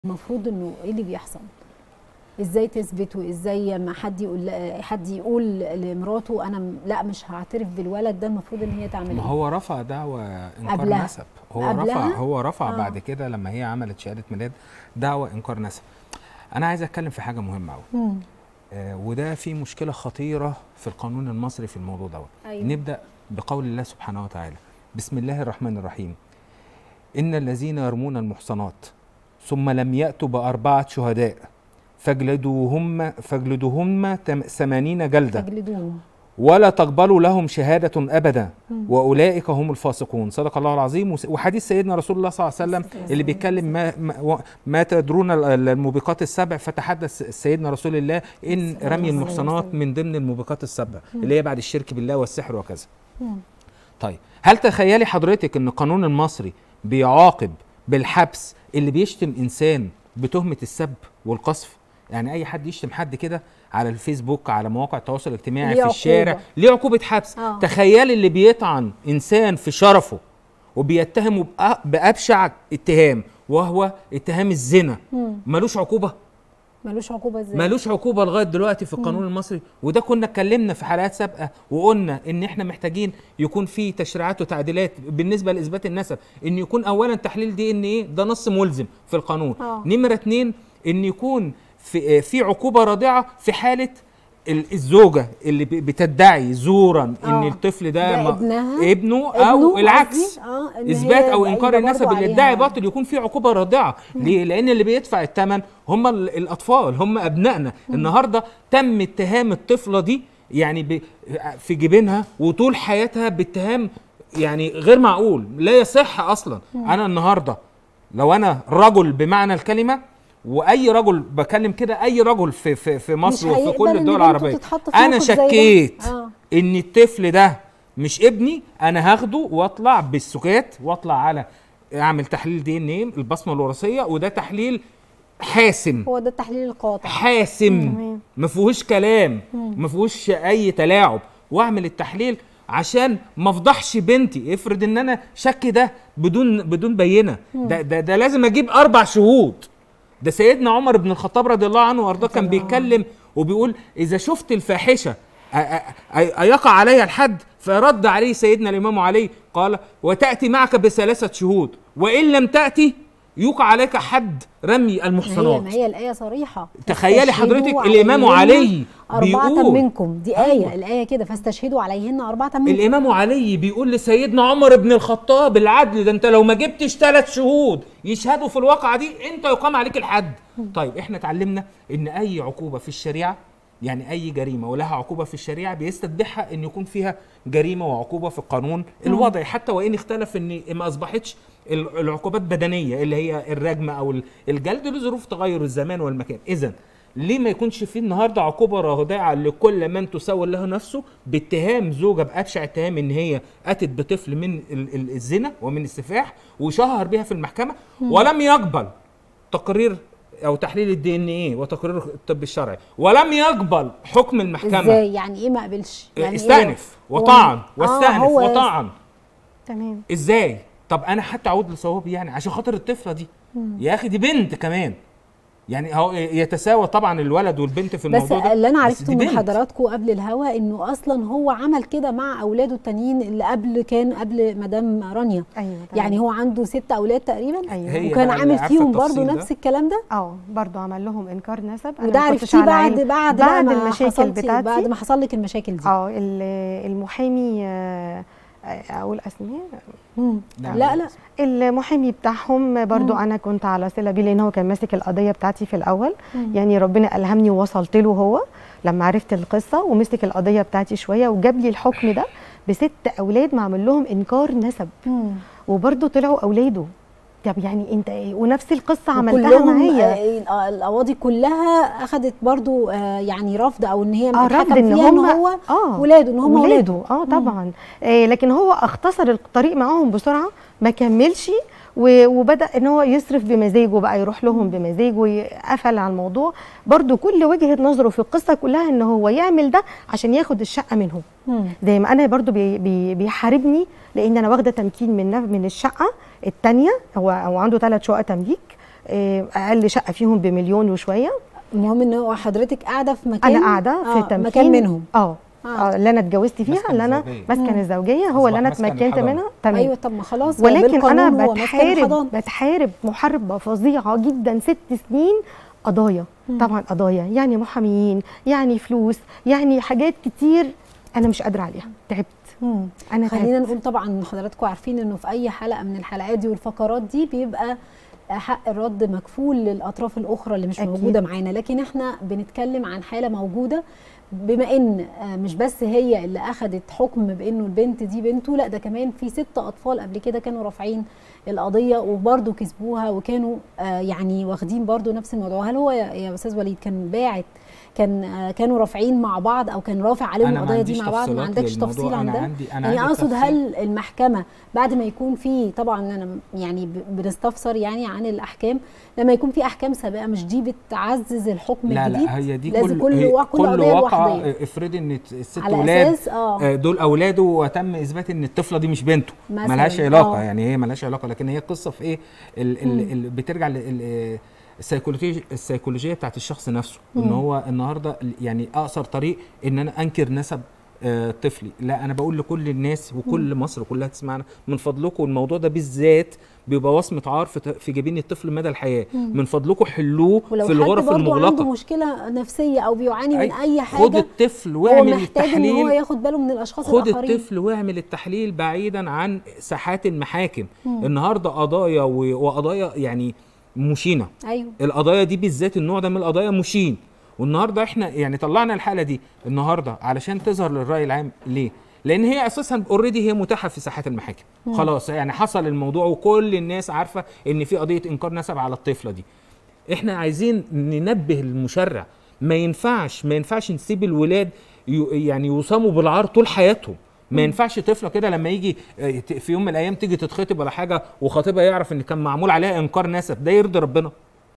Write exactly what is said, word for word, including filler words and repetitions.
المفروض انه ايه اللي بيحصل؟ ازاي تثبته؟ ازاي ما حد يقول حد يقول لمراته انا لا مش هعترف بالولد ده؟ المفروض ان هي تعمل ايه؟ ما هو رفع دعوى انكار قبلها. نسب. هو قبلها؟ رفع هو رفع آه. بعد كده لما هي عملت شهاده ميلاد دعوى انكار نسب. انا عايز اتكلم في حاجه مهمه قوي، آه وده في مشكله خطيره في القانون المصري في الموضوع دوت. أيوة. نبدا بقول الله سبحانه وتعالى: بسم الله الرحمن الرحيم. ان الذين يرمون المحصنات ثم لم يأتوا بأربعة شهداء فاجلدوهم فاجلدوهم ثمانين جلدة فاجلدوهم ولا تقبلوا لهم شهادة أبدا وأولئك هم الفاسقون. صدق الله العظيم. وحديث سيدنا رسول الله صلى الله عليه وسلم اللي بيتكلم ما, ما, ما تدرون الموبقات السبع، فتحدث سيدنا رسول الله إن رمي المحصنات من ضمن الموبقات السبع اللي هي بعد الشرك بالله والسحر وكذا. طيب هل تخيلي حضرتك إن القانون المصري بيعاقب بالحبس اللي بيشتم انسان بتهمه السب والقذف؟ يعني اي حد يشتم حد كده على الفيسبوك، على مواقع التواصل الاجتماعي، في الشارع، ليه عقوبه حبس. آه. تخيلي اللي بيطعن انسان في شرفه وبيتهمه بابشع اتهام وهو اتهام الزنا، ملوش عقوبه؟ ملوش عقوبه ازاي؟ ملوش عقوبه لغايه دلوقتي في القانون المصري. وده كنا اتكلمنا في حلقات سابقه وقلنا ان احنا محتاجين يكون في تشريعات وتعديلات بالنسبه لاثبات النسب، ان يكون اولا تحليل دي ان ايه، ده نص ملزم في القانون. أوه. نمره اتنين ان يكون في في عقوبه رادعه في حاله الزوجه اللي بتدعي زورا ان أوه. الطفل ده, ده ابنها ابنه او ابنه العكس، آه اثبات او انكار النسب اللي ادعي باطل، يكون في عقوبه رادعه. ليه؟ لان اللي بيدفع الثمن هم الاطفال، هم ابنائنا. النهارده تم اتهام الطفله دي يعني في جبينها وطول حياتها باتهام يعني غير معقول، لا يصح اصلا. مم. انا النهارده لو انا رجل بمعنى الكلمه، واي رجل بكلم كده، اي رجل في في في مصر وفي كل الدول العربيه، انا شكيت آه. ان الطفل ده مش ابني، انا هاخده واطلع بالسكات واطلع على اعمل تحليل دي ان ايه، البصمه الوراثيه، وده تحليل حاسم. هو ده التحليل القاطع حاسم ما فيهوش كلام، ما فيهوش اي تلاعب، واعمل التحليل عشان ما افضحش بنتي. افرض ان انا شك ده بدون بدون بينه، ده, ده ده لازم اجيب اربع شهود. ده سيدنا عمر بن الخطاب رضي الله عنه وارضاه كان بيتكلم وبيقول: اذا شفت الفاحشه ايقع عليها الحد؟ فرد عليه سيدنا الامام علي قال: وتاتي معك بثلاثه شهود، وان لم تاتي يوقع عليك حد رمي المحصنات. ما هي الايه صريحه. تخيلي حضرتك الامام علي أربعة منكم، دي آية. أيوة. الآية كده: فاستشهدوا عليهن أربعة منكم. الإمام علي بيقول لسيدنا عمر بن الخطاب: العدل ده أنت لو ما جبتش ثلاث شهود يشهدوا في الواقعة دي أنت يقام عليك الحد. طيب إحنا اتعلمنا إن أي عقوبة في الشريعة، يعني أي جريمة ولها عقوبة في الشريعة، بيستدعها إن يكون فيها جريمة وعقوبة في القانون الوضعي، حتى وإن اختلف إن ما أصبحتش العقوبات بدنية اللي هي الرجم أو الجلد لظروف تغير الزمان والمكان. إذن ليه ما يكونش فيه النهارده عقوبه رادعه لكل من تسول له نفسه باتهام زوجه بابشع اتهام ان هي اتت بطفل من الزنا ومن السفاح وشهر بها في المحكمه، ولم يقبل تقرير او تحليل الدي ان ايه وتقرير الطب الشرعي، ولم يقبل حكم المحكمه؟ ازاي يعني ايه ما قبلش؟ يعني استأنف إيه؟ وطعن واستأنف آه وطعن. تمام. ازاي؟ طب انا حتى اعود لصوابي يعني عشان خاطر الطفله دي. مم. يا اخي دي بنت كمان، يعني هو يتساوى طبعا الولد والبنت في الموضوع بس ده. اللي انا عرفته من حضراتكم قبل الهوا انه اصلا هو عمل كده مع اولاده التانيين اللي قبل، كان قبل مدام رانيا. ايوه يعني هو عنده ست اولاد تقريبا. ايوه. وكان عامل فيهم برضو نفس الكلام ده. اه برضو عمل لهم انكار نسب. وده عرفتيه بعد بعد بعد المشاكل بتاعتي، بعد ما حصل لك المشاكل دي. اه المحامي آه اقول اسماء؟ لا لا المحامي بتاعهم برضو مم. انا كنت على صله بيه لان هو كان ماسك القضيه بتاعتي في الاول. مم. يعني ربنا الهمني ووصلت له هو لما عرفت القصه، ومسك القضيه بتاعتي شويه وجاب لي الحكم ده بست اولاد معمل لهم انكار نسب. مم. وبرضو طلعوا اولاده. طب يعني انت ايه؟ ونفس القصه عملتها معايا. القواضي كلها اخذت برضو آه يعني رفض، او ان هي آه رفض ان فيها هم ان هو آه ولاده، ان هم ولاده. اه طبعا. آه لكن هو اختصر الطريق معاهم بسرعه، ما كملش وبدا ان هو يصرف بمزاجه بقى، يروح لهم بمزاجه وقفل على الموضوع. برضو كل وجهه نظره في القصه كلها ان هو يعمل ده عشان ياخد الشقه منهم. زي ما انا برضو بي بي بيحاربني لان انا واخده تمكين من من الشقه الثانيه. هو هو عنده ثلاث شقق تمليك، اقل شقه فيهم بمليون وشويه. المهم ان هو حضرتك قاعده في مكان، انا قاعده في آه تمكين مكان منهم. اه اه اللي انا اتجوزت فيها، اللي انا مسكن الزوجيه هو اللي انا اتمكنت منها. تمام. ايوه طب ما خلاص، ولكن انا بتحارب بتحارب محاربه فظيعه جدا ست سنين قضايا. مم. طبعا قضايا يعني محاميين، يعني فلوس، يعني حاجات كتير انا مش قادره عليها، تعبت. مم. انا خلينا نقول طبعا حضراتكم عارفين انه في اي حلقه من الحلقات دي والفقرات دي بيبقى حق الرد مكفول للاطراف الاخرى اللي مش أكيد. موجوده معانا، لكن احنا بنتكلم عن حاله موجوده، بما ان مش بس هي اللي اخذت حكم بانه البنت دي بنته، لا ده كمان في ست اطفال قبل كده كانوا رافعين القضيه وبرده كسبوها، وكانوا يعني واخدين برده نفس الموضوع. هل هو يا استاذ وليد كان باعت كان كانوا رافعين مع بعض او كان رافع عليهم القضيه دي مع بعض؟ ما عندكش تفصيل عن ده؟ يعني اقصد هل المحكمه بعد ما يكون في، طبعا انا يعني بنستفسر يعني عن الاحكام، لما يكون في احكام سابقه مش دي بتعزز الحكم لا الجديد؟ لا هي دي لازم كل كل كل واقع افرضي ان الست ولاد آه. دول اولاده وتم اثبات ان الطفله دي مش بنته، ملهاش علاقه. آه. يعني هي ملهاش علاقه، لكن هي قصه في ايه ال ال ال بترجع ل السيكولوجيه السيكولوجيه بتاعت الشخص نفسه. مم. ان هو النهارده يعني اقصر طريق ان انا انكر نسب آه طفلي. لا انا بقول لكل الناس وكل مم. مصر كلها تسمعنا من فضلكم، الموضوع ده بالذات بيبقى وصمه عار في جبين الطفل مدى الحياه. مم. من فضلكم حلوه في الغرف المغلقه. ولو حد عنده مشكله نفسيه او بيعاني من أي اي حاجه، خد الطفل واعمل التحليل، محتاج ان هو ياخد باله من الاشخاص خد الاخرين. خد الطفل واعمل التحليل بعيدا عن ساحات المحاكم. مم. النهارده قضايا وقضايا يعني مشينه. ايوه القضايا دي بالذات النوع ده من القضايا مشين، والنهارده احنا يعني طلعنا الحاله دي النهارده علشان تظهر للراي العام. ليه؟ لان هي اساسا اوريدي هي متاحه في ساحات المحاكم. مم. خلاص يعني حصل الموضوع وكل الناس عارفه ان في قضيه انكار نسب على الطفله دي. احنا عايزين ننبه المشرع، ما ينفعش ما ينفعش نسيب الولاد يعني يوصموا بالعار طول حياتهم. ما ينفعش طفله كده لما يجي في يوم من الايام تيجي تتخطب ولا حاجه وخطيبها يعرف ان كان معمول عليها انكار نسب، ده يرضي ربنا؟